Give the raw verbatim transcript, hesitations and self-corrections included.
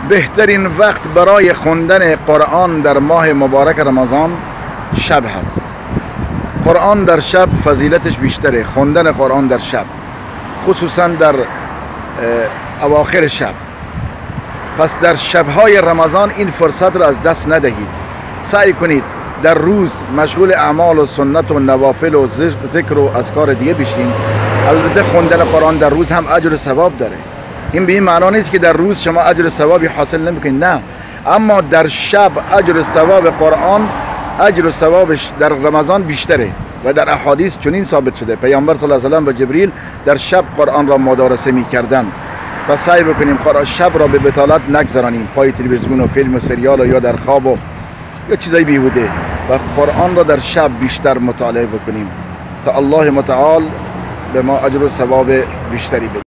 بهترین وقت برای خوندن قرآن در ماه مبارک رمضان شب هست. قرآن در شب فضیلتش بیشتره، خوندن قرآن در شب، خصوصا در اواخر شب. پس در شبهای رمضان این فرصت را از دست ندهید. سعی کنید در روز مشغول اعمال و سنت و نوافل و ذکر و اذکار دیگه بشین. البته خوندن قرآن در روز هم اجر و ثواب داره. این به این معنا نیست که در روز شما اجر و ثوابی حاصل نمیکنید، نه، اما در شب اجر و ثواب قرآن، اجر و ثوابش در رمضان بیشتره و در احادیث چنین ثابت شده. پیامبر صلی الله علیه و آله و جبریل در شب قرآن را مدارسه میکردند. و سعی بکنیم قرآن شب را به بطالت نگذرانیم، پای تلویزیون و فیلم و سریال و یا در خواب و یا چیزای بیهوده، و قرآن را در شب بیشتر مطالعه بکنیم تا الله متعال به ما اجر و ثواب بیشتری بده.